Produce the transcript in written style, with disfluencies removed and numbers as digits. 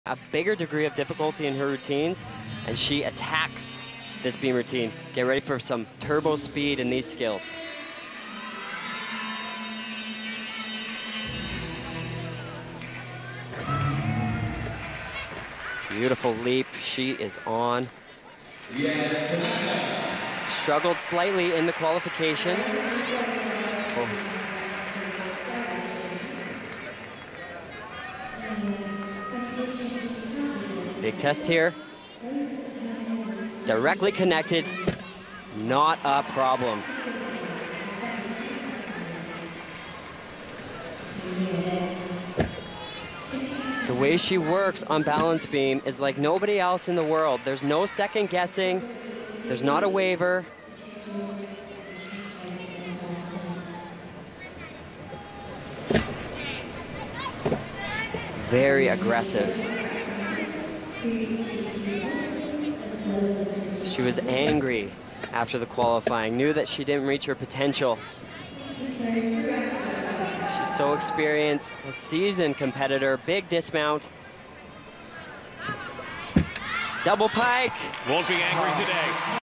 a bigger degree of difficulty in her routines, and she attacks this beam routine. Get ready for some turbo speed in these skills. Beautiful leap. She is on. Struggled slightly in the qualification. Oh. Big test here. Directly connected. Not a problem. The way she works on balance beam is like nobody else in the world. There's no second guessing. There's not a waiver. Very aggressive. She was angry after the qualifying, knew that she didn't reach her potential. She's so experienced, a seasoned competitor, big dismount. Double pike. Won't be angry today.